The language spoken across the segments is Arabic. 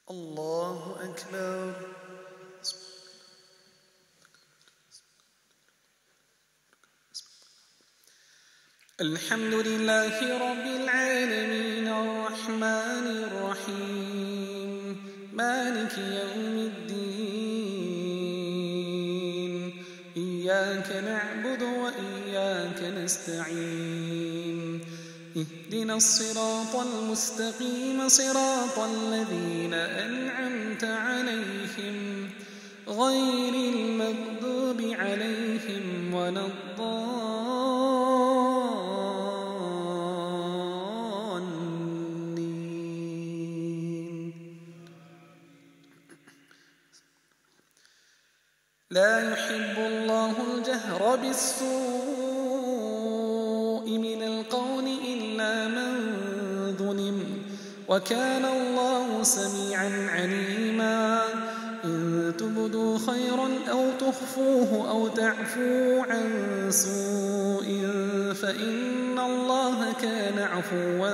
الله أكبر. الحمد لله رب العالمين الرحمن الرحيم مالك يوم الدين إياك نعبد وإياك نستعين اهدنا الصراط المستقيم صراط الذين أنعمت عليهم غير المغضوب عليهم ولا الضالين. لا يحب الله الجهر بالسوء من القول إلا من ظلم وكان الله سميعا عليما. إن تبدوا خيرا أو تخفوه أو تعفوا عن سوء فإن الله كان عفوا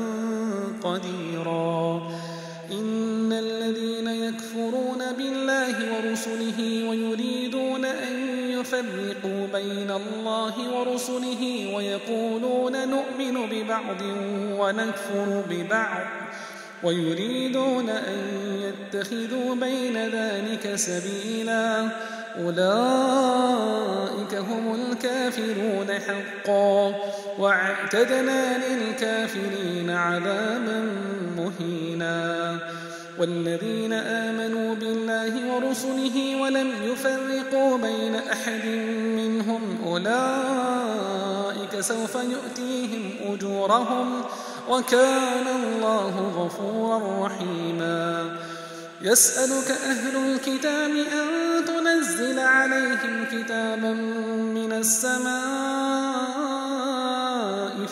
قديرا. إن الذين يكفرون بالله ورسله ويريدون أن يفرقوا بين الله ورسله ويقولون نؤمن ببعض ونكفر ببعض ويريدون أن يتخذوا بين ذلك سبيلا أولئك هم الكافرون حقا واعتدنا للكافرين عذابا مهينا. والذين آمنوا بالله ورسله ولم يفرقوا بين أحد منهم أولئك سوف يؤتيهم أجورهم وكان الله غفورا رحيما. يسألك أهل الكتاب أن تنزل عليهم كتابا من السماء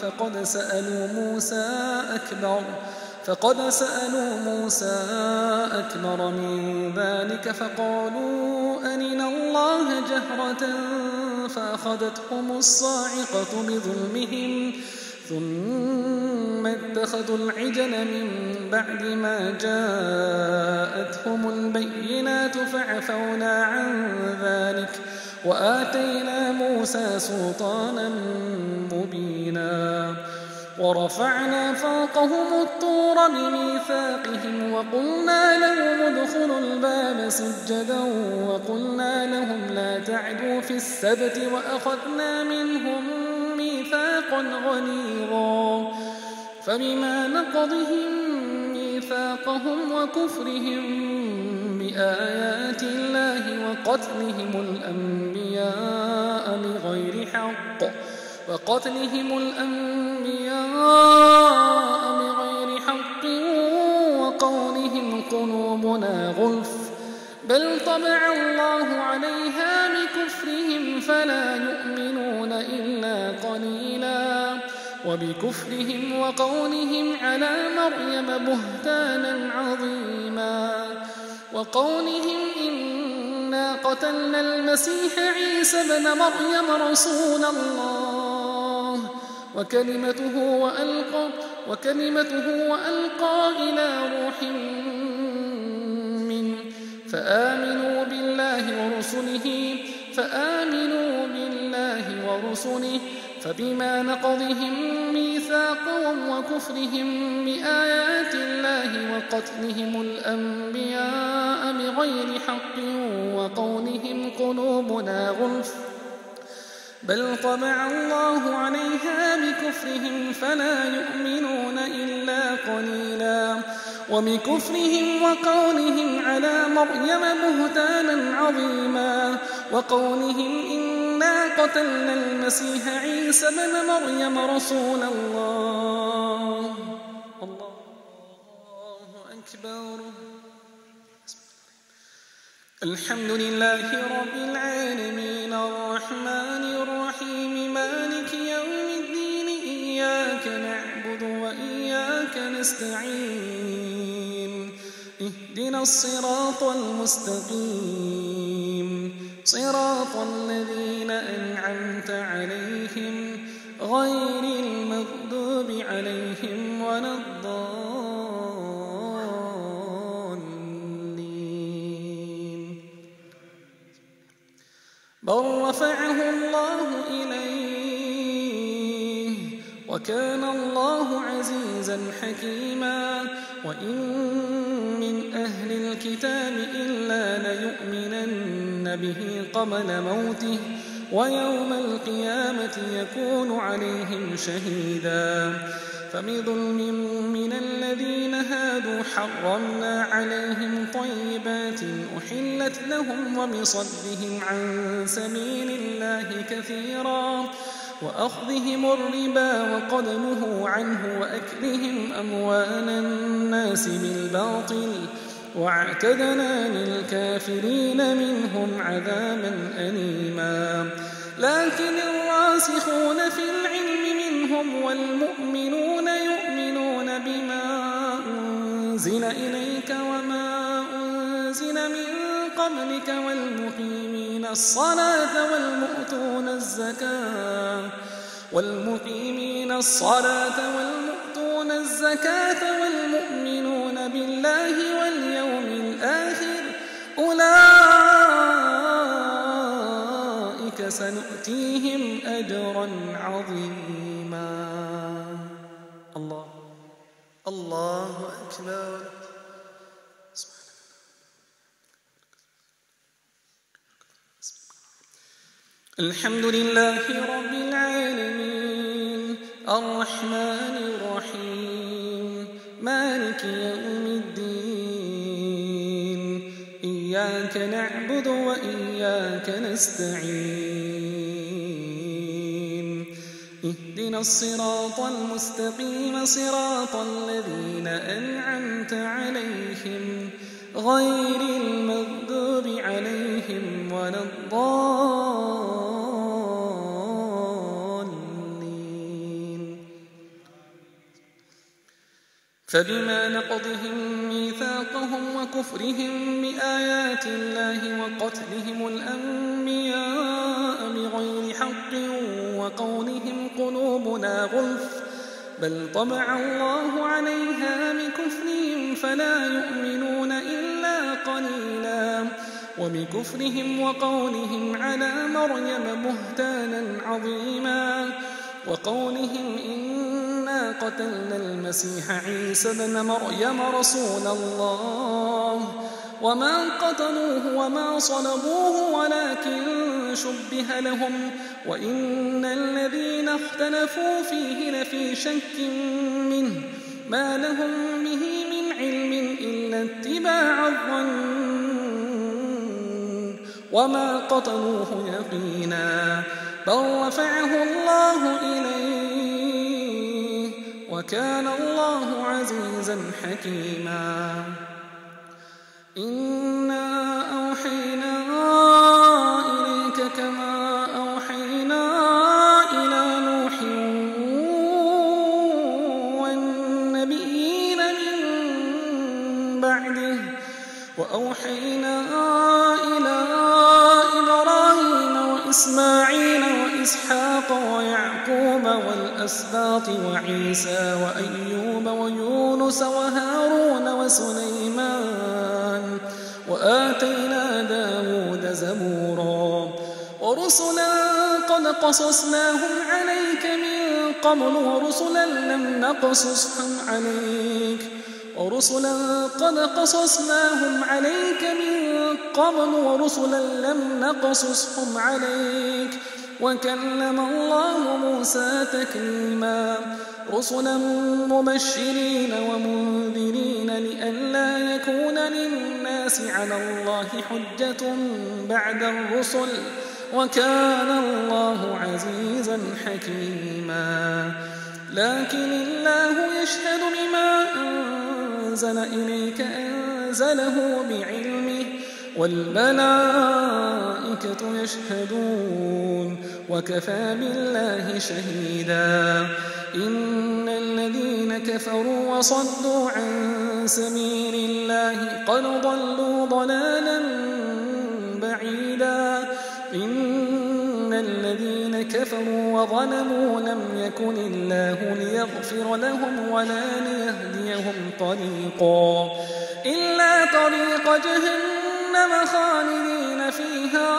فقد سألوا موسى أكبر من ذلك فقالوا أرنا الله جهرة فأخذتهم الصاعقة بظلمهم ثم اتخذوا العجل من بعد ما جاءتهم البينات فعفونا عن ذلك وآتينا موسى سلطانا مبينا. ورفعنا فوقهم الطور بميثاقهم وقلنا لهم ادخلوا الباب سجدا وقلنا لهم لا تعدوا في السبت وأخذنا منهم ميثاقا غليظا. فبما نقضهم ميثاقهم وكفرهم بآيات الله وقتلهم الأنبياء بغير حق وقولهم قلوبنا غلف بل طبع الله عليها بكفرهم فلا يؤمنون إلا قليلا. وبكفرهم وقولهم على مريم بهتانا عظيما وقولهم إنا قتلنا المسيح عيسى ابن مريم رسول الله وكلمته وألقى إلى روح منه فآمنوا بالله ورسله فبما نقضهم ميثاقهم وكفرهم بآيات الله وقتلهم الأنبياء بغير حق وقولهم قلوبنا غلف بل طبع الله عليها بكفرهم فلا يؤمنون إلا قليلا. وبكفرهم وقولهم على مريم بهتانا عظيما وقولهم إنا قتلنا المسيح عيسى ابن مريم رسول الله. الله أكبر. الحمد لله رب العالمين الرحمن الرحيم مالك يوم الدين إياك نعبد وإياك نستعين اهدنا الصراط المستقيم صراط الذين أنعمت عليهم غير المغضوب عليهم ولا الضالين. بل رفعه الله إليه وكان الله عزيزا حكيما وإن من أهل الكتاب إلا ليؤمنن به قبل موته ويوم القيامة يكون عليهم شهيدا فبظلم من الذين هادوا حرمنا عليهم طيبات أحلت لهم وبصدهم عن سبيل الله كثيرا وأخذهم الربا وقد نهوا عنه وأكلهم أموال الناس بالباطل واعتدنا للكافرين منهم عذابا أليما لكن الراسخون في العلم منهم والمؤمنون يؤمنون بما أنزل إليك وما أنزل من قبلك والمقيمين الصلاة والمؤتون الزكاة والمؤمنون بالله واليوم الآخر أولئك سنؤتيهم أجرا عظيما الله أكبر الحمد لله رب العالمين الرحمن الرحيم مالك يوم الدين إياك نعبد وإياك نستعين اهدنا الصراط المستقيم صراط الذين أنعمت عليهم غير المغضوب عليهم ولا الضالين فبما نقضهم ميثاقهم وكفرهم بآيات الله وقتلهم الأنبياء بغير حق وقولهم قلوبنا غلف بل طبع الله عليها بكفرهم فلا يؤمنون إلا قليلا وبكفرهم وقولهم على مريم بهتانا عظيما وقولهم إنا قتلنا المسيح عيسى ابن مريم رسول الله وما قتلوه وما صلبوه ولكن شبه لهم وإن الذين اختلفوا فيه لفي شك منه ما لهم به من علم إلا اتباع الظن وما قتلوه يقينا بل رفعه الله إليه وكان الله عزيزا حكيما إنا أوحينا إليك كما أوحينا إلى نوح والنبيين من بعده وأوحينا إلى إبراهيم وإسماعيل وإسحاق ويعقوب والأسباط وعيسى وأيوب ويونس وهارون وسليمان وآتينا داود زبورا ورسلا قد قصصناهم عليك من قبل ورسلا لم نقصصهم عليك وكلم الله موسى تكليما رسلا مبشرين ومنذرين لئلا يكون للناس على الله حجة بعد الرسل وكان الله عزيزا حكيما لكن الله يشهد بما أنزل إليك أنزله بعلمه والملائكة يشهدون وكفى بالله شهيدا إن الذين كفروا وصدوا عن سبيل الله قد ضلوا ضلالا بعيدا إن الذين كفروا وظلموا لم يكن الله ليغفر لهم ولا ليهديهم طريقا إلا طريق جهنم جهنم خالدين فيها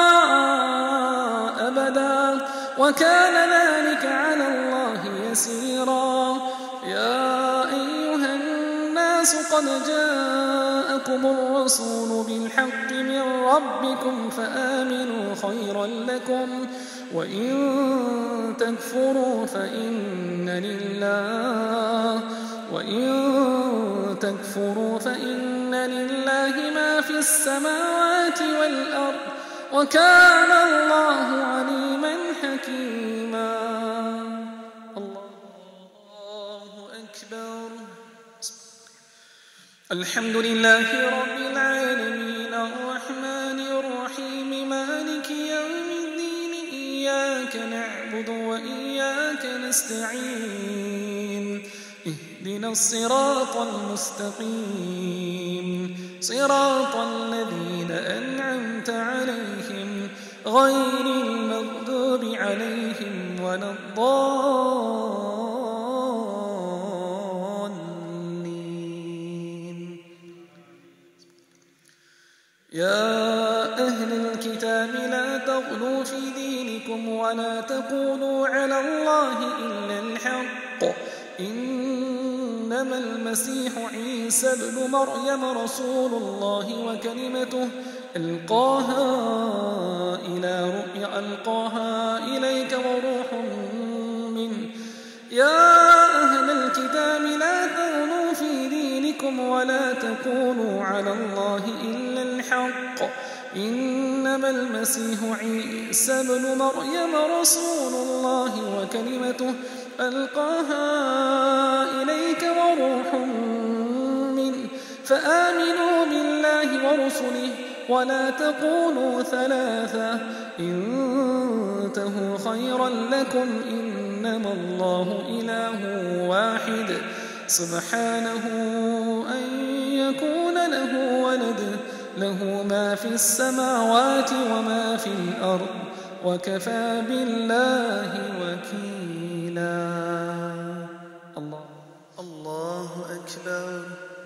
أبدا وكان ذلك على الله يسيرا. يا أيها الناس قد جاءكم الرسول بالحق من ربكم فآمنوا خيرا لكم وإن تكفروا فإن لله ما في السماوات والأرض وكان الله عليما حكيما. الله أكبر. الحمد لله رب العالمين الرحمن الرحيم مالك يوم الدين إياك نعبد وإياك نستعين اهدنا الصراط المستقيم صراط الذين أنعمت عليهم غير المغضوب عليهم ولا الضالين. يا أهل الكتاب لا تغلوا في دينكم ولا تقولوا على الله إلا الحق إنما المسيح عيسى ابن مريم رسول الله وكلمته ألقاها إليك وروح منه. يا أهل الكتاب لا تغلوا في دينكم ولا تقولوا على الله إلا الحق إنما المسيح عيسى ابن مريم رسول الله وكلمته ألقاها إليك وروح منه فآمنوا بالله ورسله ولا تقولوا ثلاثة انتهوا خيرا لكم إنما الله إله واحد سبحانه أن يكون له ولد له ما في السماوات وما في الأرض وكفى بالله وكيلا. الله أكبر.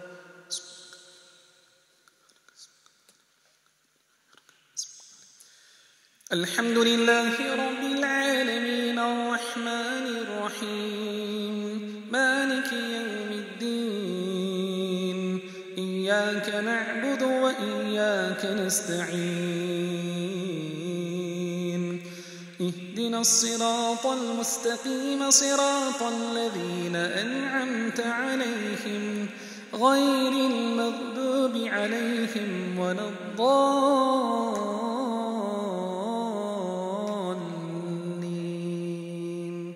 الحمد لله رب العالمين الرحمن الرحيم مالك يوم الدين إياك نعبد وإياك نستعين اهدنا الصراط المستقيم صراط الذين أنعمت عليهم غير المغضوب عليهم ولا الضالين.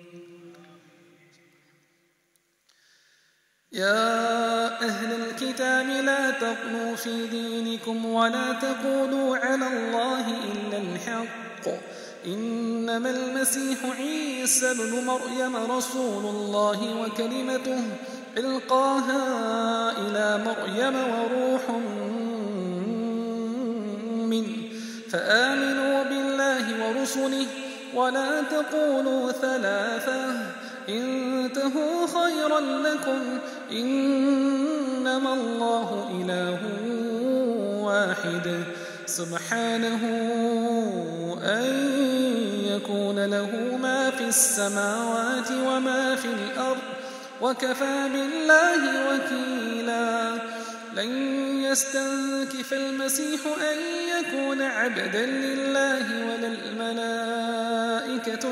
يا أهل الكتاب لا تغلوا في دينكم ولا تقولوا على الله إلا الحق إنما المسيح عيسى ابن مريم رسول الله وكلمته ألقاها إلى مريم وروح منه فآمنوا بالله ورسله ولا تقولوا ثلاثة انتهوا خيرا لكم إنما الله إله واحد سبحانه أن يكون له ما في السماوات وما في الأرض وكفى بالله وكيلا. لن يستنكف المسيح أن يكون عبدا لله ولا الملائكة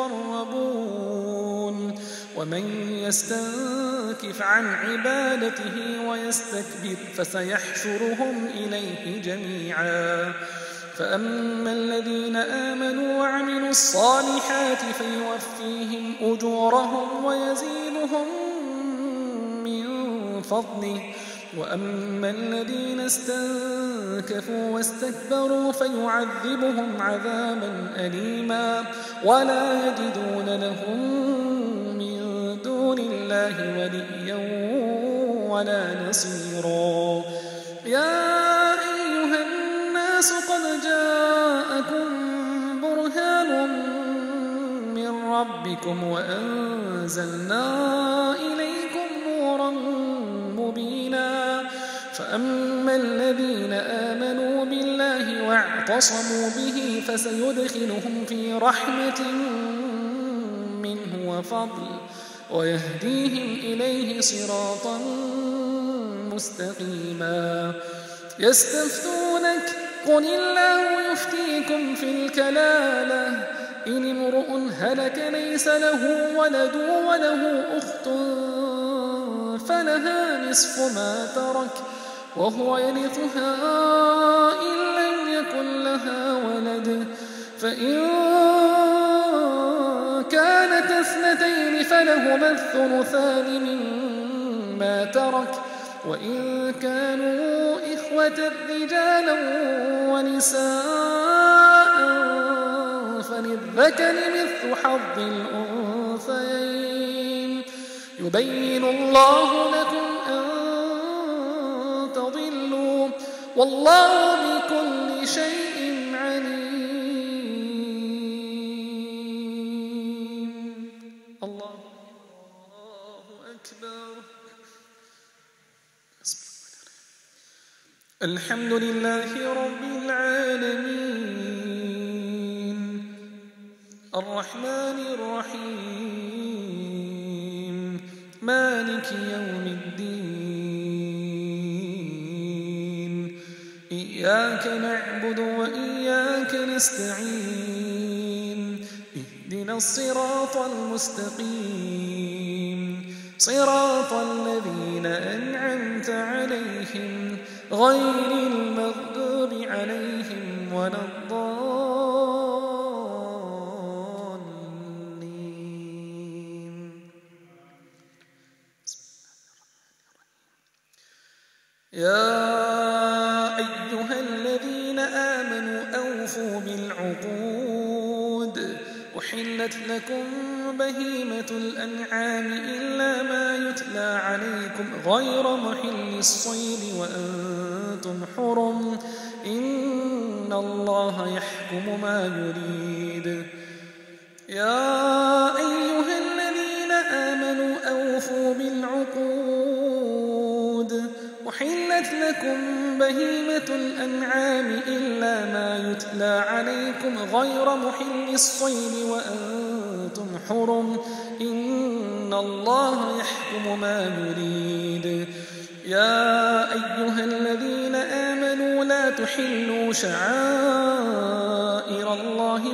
المقربون ومن يستنكف عن عبادته ويستكبر فسيحشرهم إليه جميعا. فأما الذين آمنوا وعملوا الصالحات فيوفيهم أجورهم ويزيدهم من فضله وأما الذين استنكفوا واستكبروا فيعذبهم عذابا أليما ولا يجدون لهم من دون الله وليا ولا نصيرا. يا أيها الناس قد جاءكم برهان من ربكم وأنزلنا إليكم نورا مبينا فأما الذين آمنوا بالله واعتصموا به فسيدخلهم في رحمة منه وفضل ويهديهم إليه صراطا مستقيما. يستفتونك قل الله يفتيكم في الكلالة إن امرؤ هلك ليس له ولد وله أخت فلها نصف ما ترك وهو يرثها إن لم يكن لها ولد فإن كانت اثنتين فلهما الثلثان مما ترك وإن كانوا إخوة رجالا ونساء فللذكر مثل حظ الأنثيين يبين الله لكم أن تضلوا والله بكل شيء عليم. الله أكبر. الحمد لله رب العالمين الرحمن الرحيم مالك يوم الدين إياك نعبد وإياك نستعين اهدنا الصراط المستقيم صراط الذين أنعمت عليهم غير المغضوب عليهم ولا الضالين. يا أيها الذين آمنوا أوفوا بالعقود أحلت لكم بهيمة الأنعام إلا ما يتلى عليكم غير محل الصيد وأنتم حرم إن الله يحكم ما يريد. يا أيها الذين آمنوا أوفوا بالعقود أحلت لكم بهيمة الأنعام إلا ما يتلى عليكم غير محل الصيد وأنتم حرم إن الله يحكم ما يريد. يا أيها الذين آمنوا لا تحلوا شعائر الله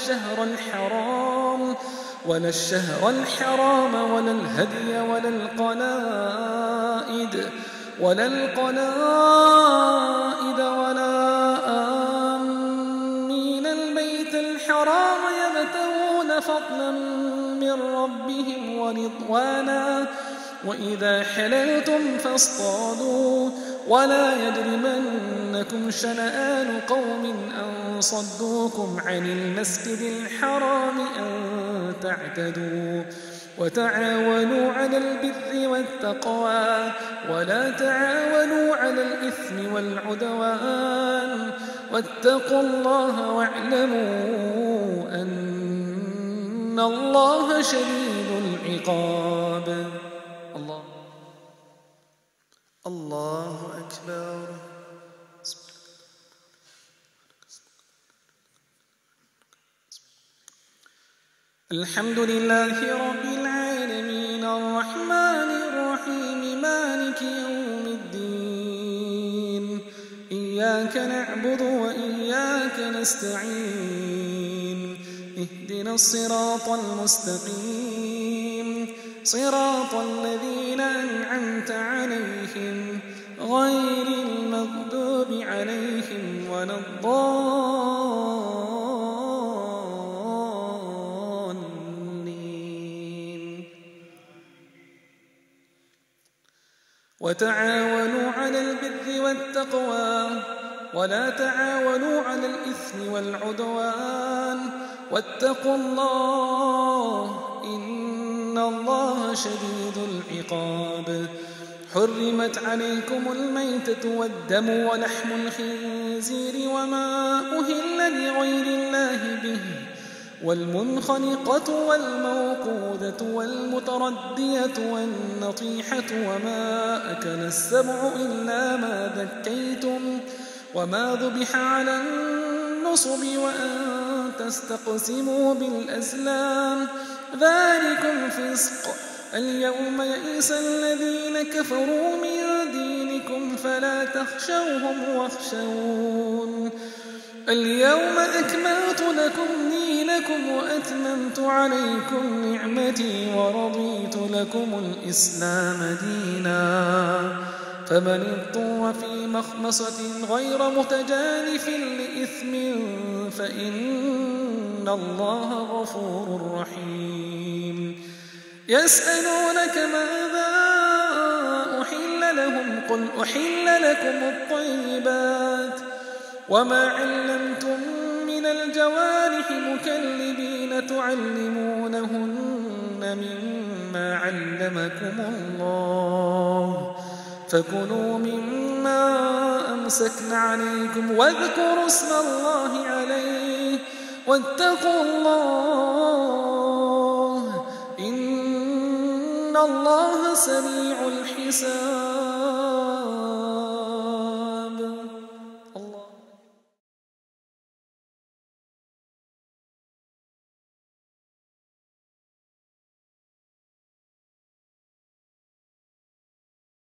ولا الشهر الحرام ولا الهدي ولا القلائد ولا آمين البيت الحرام يبتغون فضلا من ربهم ورضوانا وإذا حللتم فاصطادوا ولا يجرمنكم شنآن قوم أن صدوكم عن المسجد الحرام أن تعتدوا وتعاونوا على البر والتقوى ولا تعاونوا على الإثم والعدوان واتقوا الله واعلموا أن الله شديد العقاب. الله أكبر. الحمد لله رب العالمين الرحمن الرحيم مالك يوم الدين إياك نعبد وإياك نستعين اهدنا الصراط المستقيم صراط الذين أنعمت عليهم غير المغضوب عليهم ولا الضالين. وتعاونوا على البر والتقوى ولا تعاونوا على الإثم والعدوان واتقوا الله إن الله شديد العقاب. حرمت عليكم الميتة والدم ولحم الخنزير وما أهل لغير الله به والمنخنقة والموقوذة والمتردية والنطيحة وما أكل السبع إلا ما ذكيتم وما ذبح على النصب وأن تستقسموا بالأزلام ذلكم فسق. اليوم يئس الذين كفروا من دينكم فلا تخشوهم واخشون. اليوم أكملت لكم دينكم وأتممت عليكم نعمتي ورضيت لكم الإسلام دينا. فمن اضطر في مخمصة غير متجانف لإثم فإن الله غفور رحيم. يسألونك ماذا أحل لهم قل أحل لكم الطيبات وما علمتم من الجوارح مكلبين تعلمونهن مما علمكم الله فكلوا مما أمسكن عليكم واذكروا اسم الله عليه واتقوا الله إن الله سريع الحساب.